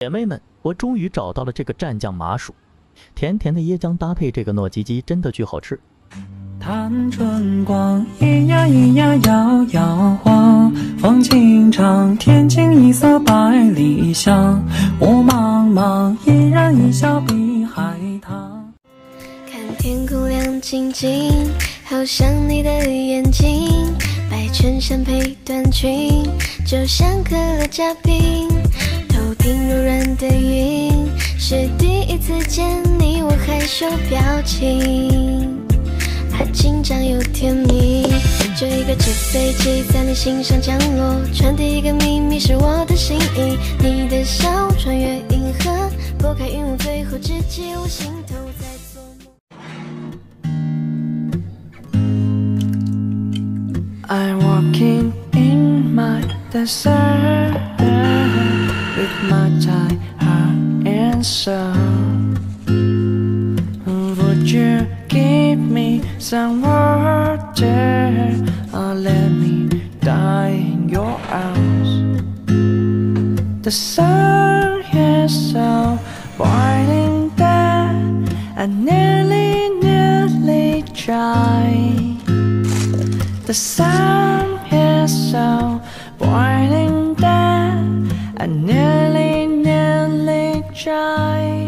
姐妹们，我终于找到了这个蘸酱麻薯，甜甜的椰浆搭配这个糯叽叽，真的巨好吃。 探春光，咿呀咿呀摇摇晃，风轻长，天晴一色百里香。雾茫茫，依然一笑碧海棠。 看天空亮晶晶，好像你的眼睛，白衬衫配短裙，就像可乐加冰。头顶柔软的云，是第一次见你，我害羞表情，还紧张又甜蜜。这一个纸飞机在你心上降落，传递一个秘密是我的心意。你的笑穿越银河，拨开云雾，最后直击我心头，在做梦。 I'm walking in my desert with my tired heart and soul. Would you give me some water or let me die in your arms? The sun is so blinding that I nearly dry. The sun is so blinding that I nearly dry.